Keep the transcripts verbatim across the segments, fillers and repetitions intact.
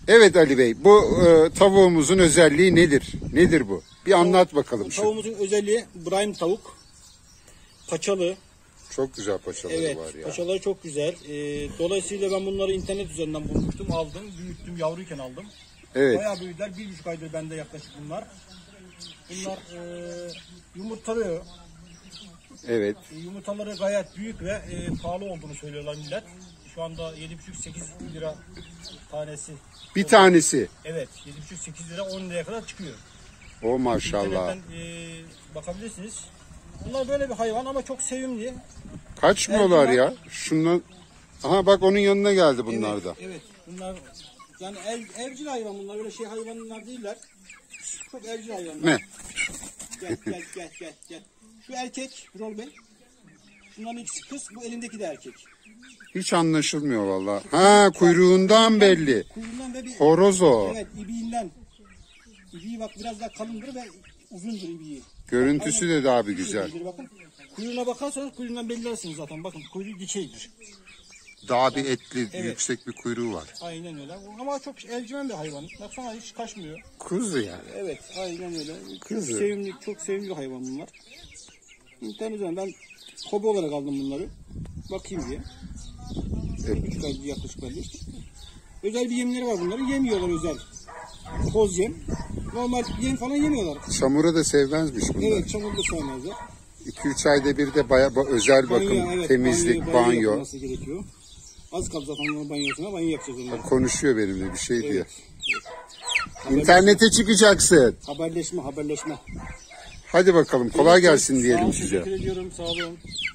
Evet Ali Bey, bu e, tavuğumuzun özelliği nedir? Nedir bu? Bir anlat bakalım. Şu. Tavuğumuzun özelliği Brahim tavuk. Paçalı. Çok güzel paçaları Evet, var ya. paçaları çok güzel. Ee, dolayısıyla ben bunları internet üzerinden bulmuştum, aldım. Büyüttüm, yavruyken aldım. Evet. Bayağı büyüdüler. Bir buçuk aydır bende yaklaşık bunlar. Bunlar e, yumurtalıyor. Evet. E, yumurtaları gayet büyük ve e, pahalı olduğunu söylüyorlar millet. Şu anda yedi buçuk sekiz lira tanesi. Bir tanesi. Evet, yedi buçuk sekiz lira on liraya kadar çıkıyor. O maşallah. İnternetten e, bakabilirsiniz. Bunlar böyle bir hayvan ama çok sevimli. Kaçmıyorlar Ercüment- ya. Şundan. Aha bak onun yanına geldi bunlar Evet, da. evet. Bunlar yani ev, evcil hayvan bunlar. Öyle şey hayvanlar değiller. Çok evcil hayvanlar. Ne? Gel gel gel gel gel. Şu erkek Rol Bey. Şunların ikisi kız. Bu elindeki de erkek. Hiç anlaşılmıyor vallahi. Ha kuyruğundan belli. Kuyruğundan ve bir Horoz o. evet ibiğinden. İbiği bak biraz daha kalındır ve uzundur ibiği. Görüntüsü de daha bir Şu güzel. şekildedir, bakın. Kuyruğuna bakarsanız kuyruğundan belirlersiniz zaten. Bakın kuyruğu dikeydir. Daha bir etli, Evet. yüksek bir kuyruğu var. Aynen öyle. Ama çok evcimen bir hayvan. Baksana hiç kaçmıyor. Kuzu yani. Evet, aynen öyle. Kızı. Çok sevimli, çok sevimli hayvan bunlar. İnternet üzerinden ben hobi olarak aldım bunları. Bakayım diye. Bir buçuk ay yaklaşık belli. Özel bir yemleri var bunların. Yemiyorlar özel. Toz yem. Normal yem falan yemiyorlar. Çamura da sevmezmiş bunlar. Evet, çamur da sevmezler. iki üç ayda bir de baya ba- özel bakım, Banyo, evet, temizlik, banyo. banyo. yapılması gerekiyor. Az kaldı zaten bunların banyosuna. Banyo yapacağız onları. Konuşuyor benimle bir şey diyor. Evet. İnternete çıkacaksın. Haberleşme, haberleşme. Hadi bakalım kolay gelsin Sağ diyelim olun, size. Teşekkür ediyorum. Sağ olun.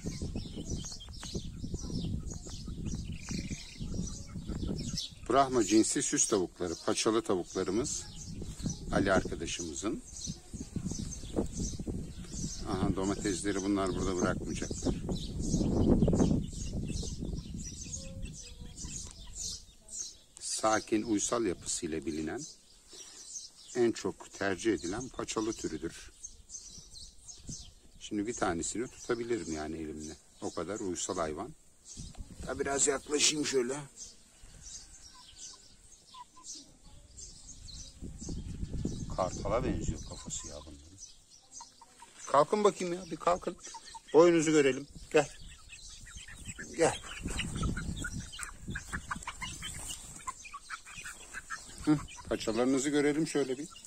Brahma cinsi süs tavukları, paçalı tavuklarımız Ali arkadaşımızın. Aha domatesleri bunlar burada bırakmayacaklar. Sakin, uysal yapısıyla bilinen, en çok tercih edilen paçalı türüdür. Şimdi bir tanesini tutabilirim yani elimle. O kadar uysal hayvan. Ya biraz yaklaşayım şöyle. Kartala benziyor kafası ya bunların. Kalkın bakayım ya, bir kalkın. Boyunuzu görelim. Gel. Gel. Hı, paçalarınızı görelim şöyle bir.